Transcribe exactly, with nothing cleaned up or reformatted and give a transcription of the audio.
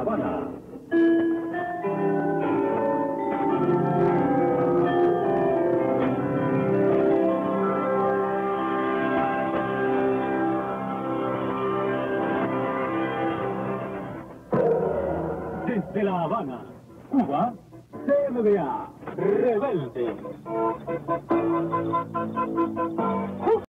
Habana. Desde La Habana, Cuba, C M B A, Rebelde.